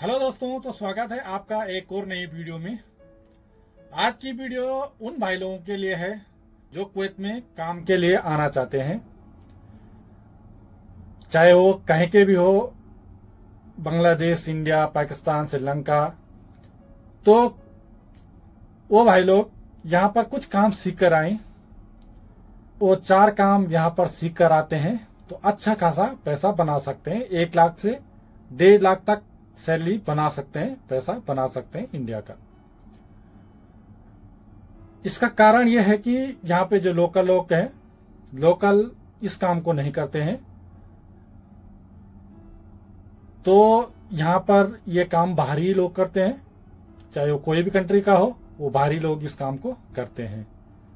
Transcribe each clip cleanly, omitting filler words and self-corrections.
Hello दोस्तों, तो स्वागत है आपका एक और नई वीडियो में। आज की वीडियो उन भाई लोगों के लिए है जो कुवैत में काम के लिए आना चाहते हैं, चाहे वो कहीं के भी हो, बांग्लादेश, इंडिया, पाकिस्तान, श्रीलंका। तो वो भाई लोग यहाँ पर कुछ काम सीख कर आए। वो 4 काम यहाँ पर सीख कर आते हैं तो अच्छा खासा पैसा बना सकते हैं। 1 लाख से 1.5 लाख तक सैलरी बना सकते हैं, पैसा बना सकते हैं इंडिया का। इसका कारण यह है कि यहाँ पे जो लोकल लोग हैं, लोकल इस काम को नहीं करते हैं, तो यहाँ पर ये काम बाहरी लोग करते हैं। चाहे वो कोई भी कंट्री का हो, वो बाहरी लोग इस काम को करते हैं।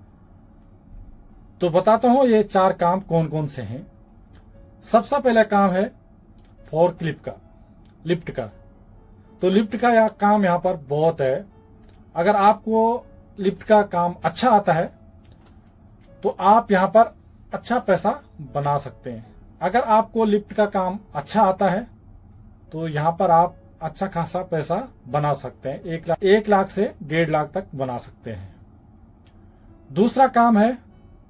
तो बताता हूं ये 4 काम कौन कौन से हैं। सबसे पहला काम है फोर्कलिफ्ट का, लिफ्ट का। तो लिफ्ट का काम यहाँ पर बहुत है। अगर आपको लिफ्ट का काम अच्छा आता है तो आप यहाँ पर अच्छा पैसा बना सकते हैं। अगर आपको लिफ्ट का काम अच्छा आता है तो यहाँ पर आप अच्छा खासा पैसा बना सकते हैं। 1 लाख से 1.5 लाख तक बना सकते हैं। दूसरा काम है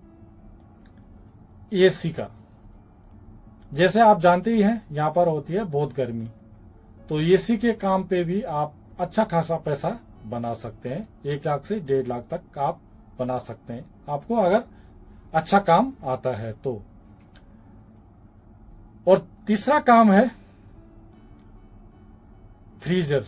एसी का। जैसे आप जानते ही हैं, यहाँ पर होती है बहुत गर्मी, तो एसी के काम पे भी आप अच्छा खासा पैसा बना सकते हैं। 1 लाख से 1.5 लाख तक आप बना सकते हैं, आपको अगर अच्छा काम आता है तो। और तीसरा काम है फ्रीजर।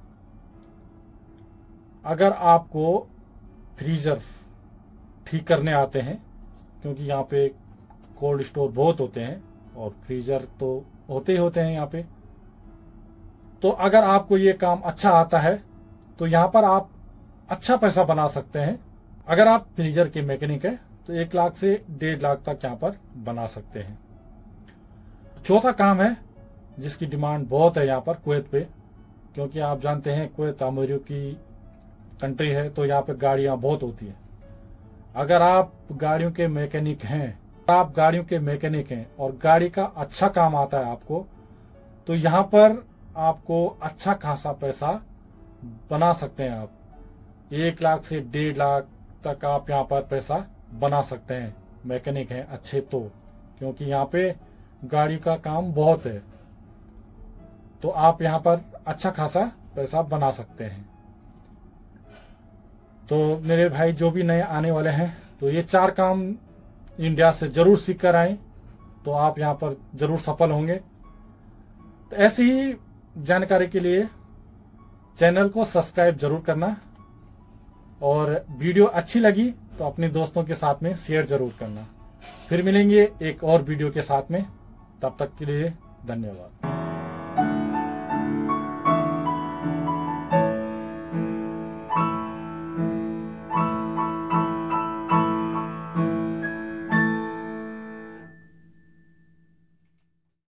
अगर आपको फ्रीजर ठीक करने आते हैं, क्योंकि यहाँ पे कोल्ड स्टोर बहुत होते हैं और फ्रीजर तो होते ही होते हैं यहाँ पे, तो अगर आपको ये काम अच्छा आता है तो यहाँ पर आप अच्छा पैसा बना सकते हैं। अगर आप फ्रीजर के मैकेनिक हैं तो 1 लाख से 1.5 लाख तक यहाँ पर बना सकते हैं। चौथा काम है जिसकी डिमांड बहुत है यहाँ पर कुवैत पे, क्योंकि आप जानते हैं कुवैत अमीरों की कंट्री है, तो यहाँ पे गाड़ियां बहुत होती है। अगर आप गाड़ियों के मैकेनिक हैं, और गाड़ी का अच्छा काम आता है आपको, तो यहाँ पर आपको अच्छा खासा पैसा बना सकते हैं। आप 1 लाख से 1.5 लाख तक आप यहाँ पर पैसा बना सकते हैं, मैकेनिक हैं अच्छे तो, क्योंकि यहाँ पे गाड़ी का काम बहुत है, तो आप यहाँ पर अच्छा खासा पैसा बना सकते हैं। तो मेरे भाई जो भी नए आने वाले हैं, तो ये 4 काम इंडिया से जरूर सीख कर आए, तो आप यहाँ पर जरूर सफल होंगे। तो ऐसी ही जानकारी के लिए चैनल को सब्सक्राइब जरूर करना, और वीडियो अच्छी लगी तो अपने दोस्तों के साथ में शेयर जरूर करना। फिर मिलेंगे एक और वीडियो के साथ में, तब तक के लिए धन्यवाद।